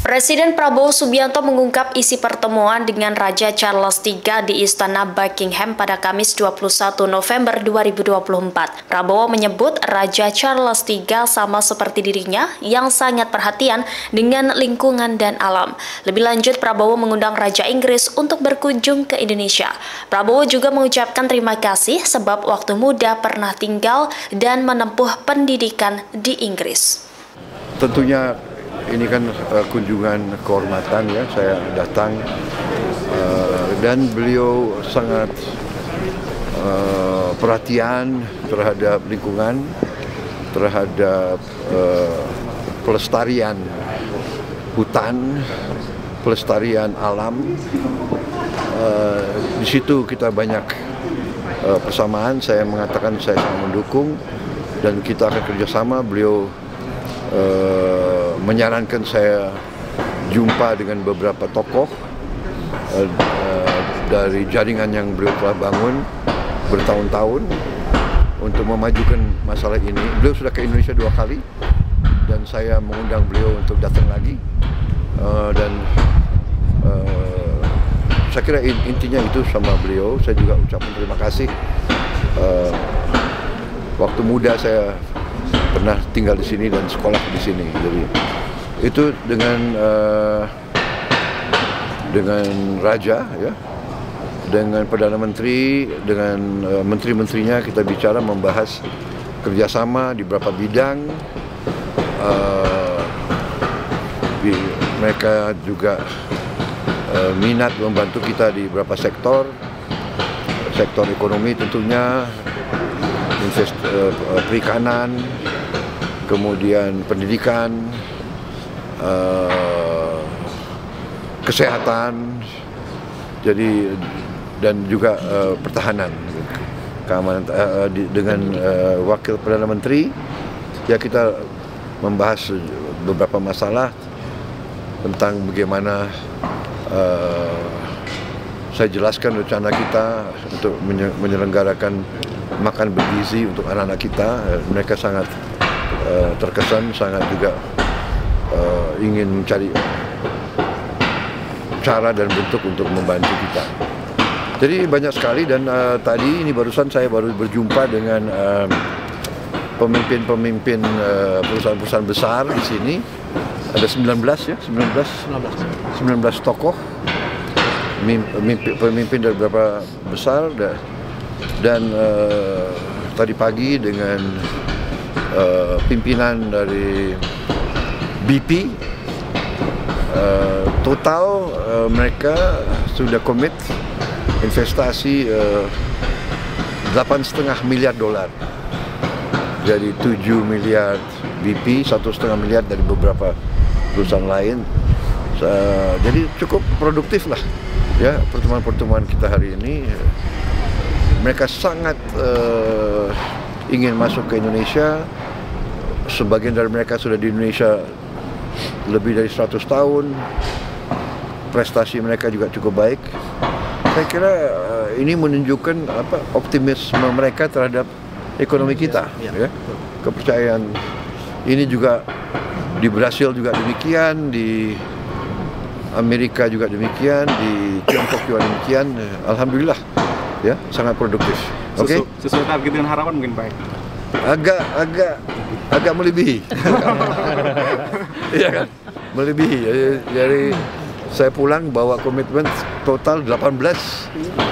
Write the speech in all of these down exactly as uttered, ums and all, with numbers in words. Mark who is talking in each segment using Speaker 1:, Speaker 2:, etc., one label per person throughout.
Speaker 1: Presiden Prabowo Subianto mengungkap isi pertemuan dengan Raja Charles tiga di Istana Buckingham pada Kamis dua puluh satu November dua ribu dua puluh empat. Prabowo menyebut Raja Charles tiga sama seperti dirinya yang sangat perhatian dengan lingkungan dan alam. Lebih lanjut, Prabowo mengundang Raja Inggris untuk berkunjung ke Indonesia. Prabowo juga mengucapkan terima kasih sebab waktu muda pernah tinggal dan menempuh pendidikan di Inggris.
Speaker 2: Tentunya ini kan uh, kunjungan kehormatan ya, saya datang uh, dan beliau sangat uh, perhatian terhadap lingkungan, terhadap uh, pelestarian hutan, pelestarian alam. Uh, di situ kita banyak uh, persamaan. Saya mengatakan saya sangat mendukung dan kita akan kerjasama. Beliau Uh, menyarankan saya jumpa dengan beberapa tokoh uh, uh, dari jaringan yang beliau telah bangun bertahun-tahun untuk memajukan masalah ini. Beliau sudah ke Indonesia dua kali dan saya mengundang beliau untuk datang lagi uh, dan uh, saya kira intinya itu sama beliau. Saya juga ucapkan terima kasih. Uh, waktu muda saya pernah tinggal di sini dan sekolah di sini, jadi itu dengan uh, dengan raja ya, dengan perdana menteri, dengan uh, menteri-menterinya kita bicara membahas kerjasama di beberapa bidang. Uh, di, mereka juga uh, minat membantu kita di beberapa sektor, sektor ekonomi tentunya, invest, uh, perikanan, kemudian pendidikan, uh, kesehatan, jadi dan juga uh, pertahanan, keamanan. Uh, di, dengan uh, wakil perdana menteri, ya kita membahas beberapa masalah tentang bagaimana uh, saya jelaskan rencana kita untuk menyelenggarakan makan bergizi untuk anak-anak kita. Uh, mereka sangat Uh, terkesan, sangat juga uh, ingin mencari cara dan bentuk untuk membantu kita. Jadi banyak sekali dan uh, tadi ini barusan saya baru berjumpa dengan pemimpin-pemimpin uh, perusahaan-perusahaan besar di sini. Ada sembilan belas ya, sembilan belas, sembilan belas tokoh, pemimpin dari beberapa besar dan uh, tadi pagi dengan Uh, pimpinan dari B P, uh, total uh, mereka sudah komit investasi uh, delapan koma lima miliar dolar. Jadi tujuh miliar B P, satu koma lima miliar dari beberapa perusahaan lain. Uh, jadi cukup produktif lah ya pertemuan-pertemuan kita hari ini. Mereka sangat uh, ingin masuk ke Indonesia. Sebagian dari mereka sudah di Indonesia lebih dari seratus tahun. Prestasi mereka juga cukup baik. Saya kira uh, ini menunjukkan apa optimisme mereka terhadap ekonomi kita, ya, ya. Kepercayaan ini juga di Brasil juga demikian, di Amerika juga demikian, di Tiongkok juga demikian. Alhamdulillah, ya, sangat produktif. Oke. Okay?
Speaker 3: Sesuai target dengan harapan mungkin Pak.
Speaker 2: Agak agak agak melebihi. Iya kan? Melebihi. Jadi, jadi saya pulang bawa komitmen total delapan belas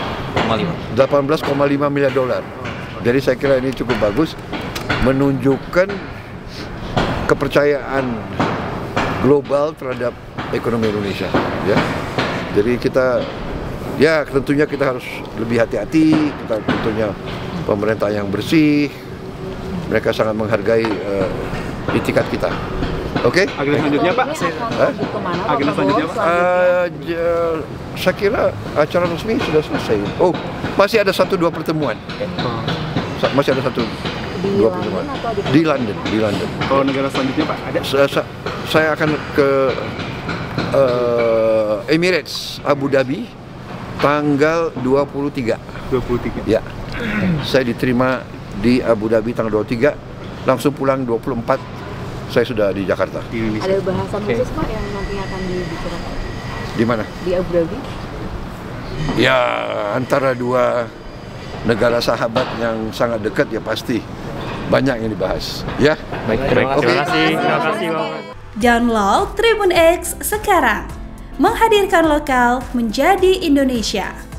Speaker 2: koma lima miliar dolar. Jadi saya kira ini cukup bagus, menunjukkan kepercayaan global terhadap ekonomi Indonesia, ya. Jadi kita, ya tentunya kita harus lebih hati-hati. Kita tentunya pemerintah yang bersih. Mereka sangat menghargai uh, itikat kita. Oke? Okay?
Speaker 3: Agenda selanjutnya Pak?
Speaker 2: Hah?
Speaker 3: Agenda selanjutnya Pak?
Speaker 2: Uh, saya kira acara resmi sudah selesai. Oh, masih ada satu dua pertemuan. Masih ada satu dua pertemuan. Di London, di London.
Speaker 3: Kalau negara selanjutnya Pak, ada?
Speaker 2: Saya, saya akan ke uh, Emirates, Abu Dhabi, tanggal dua puluh tiga.
Speaker 3: dua puluh tiga?
Speaker 2: Ya. Saya diterima di Abu Dhabi tanggal dua puluh tiga, langsung pulang dua puluh empat saya sudah di Jakarta.
Speaker 3: Di Indonesia.
Speaker 4: Ada bahasan
Speaker 3: Oke.
Speaker 4: khusus Pak yang nantinya akan dibicarakan
Speaker 2: Di mana?
Speaker 4: di Abu Dhabi?
Speaker 2: Ya, antara dua negara sahabat yang sangat dekat ya pasti banyak yang dibahas. Ya.
Speaker 5: Baik, terima kasih. Terima kasih, Bapak.
Speaker 6: Download Tribun X sekarang. Menghadirkan lokal menjadi Indonesia.